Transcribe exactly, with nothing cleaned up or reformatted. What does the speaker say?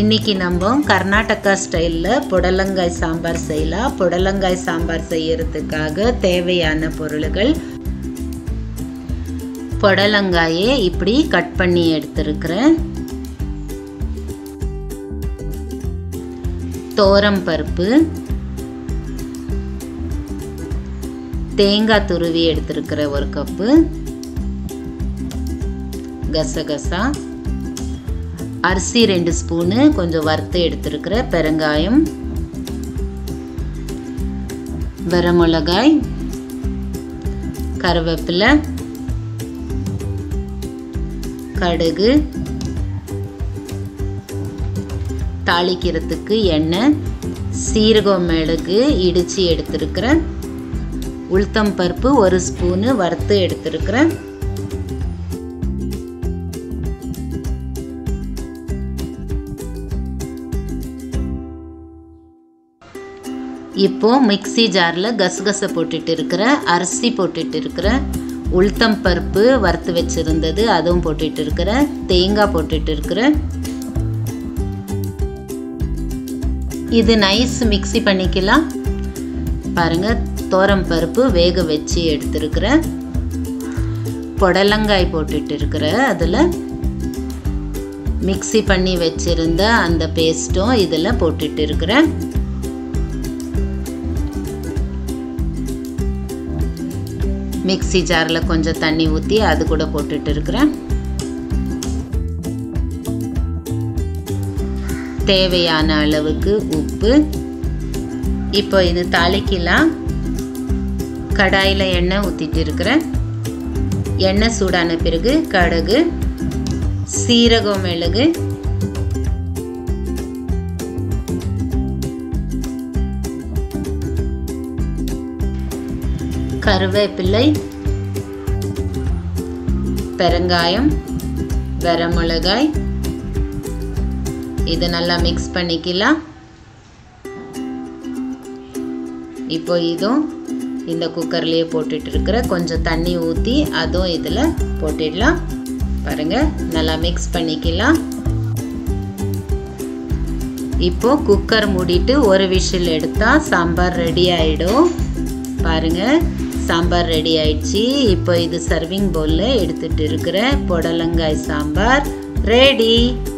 இன்னைக்கு நம்ம கர்நாடகா ஸ்டைலில் புடலங்காய் சாம்பார் செய்யலாம். புடலங்காய் சாம்பார் செய்யறதுக்காக தேவையான பொருட்கள்: புடலங்காயை இப்படி கட் பண்ணி எடுத்துருக்கிறேன், தோரம் பருப்பு, தேங்காய் துருவி எடுத்துருக்கிற ஒரு கப்பு, கசகசா, அரிசி ரெண்டு ஸ்பூனு கொஞ்சம் வறுத்து எடுத்துருக்கிற, பெருங்காயம், வரமிளகாய், கருவேப்பிலை, கடுகு, தாளிக்கிறதுக்கு எண்ணெய், சீரகம் மிளகு இடித்து எடுத்துருக்கிறேன், உளுத்தம் பருப்பு ஒரு ஸ்பூனு வறுத்து எடுத்துருக்கிறேன். இப்போ மிக்ஸி ஜாரில் கசகசை போட்டுட்டு இருக்கிற, அரிசி போட்டுட்டு இருக்கிற, உளுத்தம் பருப்பு வறுத்து வச்சுருந்தது அதுவும் போட்டுட்டு இருக்கிற, தேங்காய் போட்டுட்டு இருக்கிற. இது நைஸ் மிக்ஸி பண்ணிக்கலாம். பாருங்கள், தோரம் பருப்பு வேக வச்சு எடுத்துருக்கிற, புடலங்காய் போட்டுட்டு இருக்கிற, அதில் மிக்ஸி பண்ணி வச்சுருந்த அந்த பேஸ்ட்டும் இதில் போட்டுட்டு இருக்கிறேன். மிக்ஸி ஜாரில் கொஞ்சம் தண்ணி ஊற்றி அது கூட போட்டுட்டு இருக்கிறேன். தேவையான அளவுக்கு உப்பு. இப்போ இது தாளிக்கலாம். கடாயில் எண்ணெய் ஊற்றிட்டு இருக்கிறேன். எண்ணெய் சூடான பிறகு கடுகு, சீரகம் மிளகு, கருவேப்பிலை, பெருங்காயம், வரமிளகாய் இது நல்லா மிக்ஸ் பண்ணிக்கலாம். இப்போ இதுவும் இந்த குக்கர்லேயே போட்டுட்டு இருக்கிற, கொஞ்சம் தண்ணி ஊற்றி அதுவும் இதில் போட்டுடலாம். பாருங்கள், நல்லா மிக்ஸ் பண்ணிக்கலாம். இப்போ குக்கர் மூடிட்டு ஒரு விசில் எடுத்தால் சாம்பார் ரெடி ஆகிடும். பாருங்கள், சாம்பார் ரெடி ஆயிடுச்சு. இப்போ இது சர்விங் பவுலில் எடுத்துகிட்டு இருக்கிற புடலங்காய் சாம்பார் ரெடி.